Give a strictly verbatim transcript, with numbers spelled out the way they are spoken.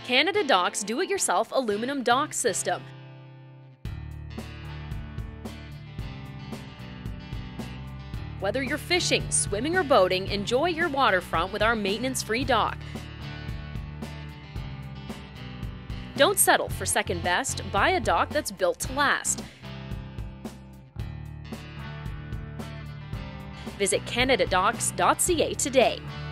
CanadaDocks do-it-yourself aluminum dock system. Whether you're fishing, swimming, or boating, enjoy your waterfront with our maintenance-free dock. Don't settle for second best. Buy a dock that's built to last. Visit Canada Docks dot C A today.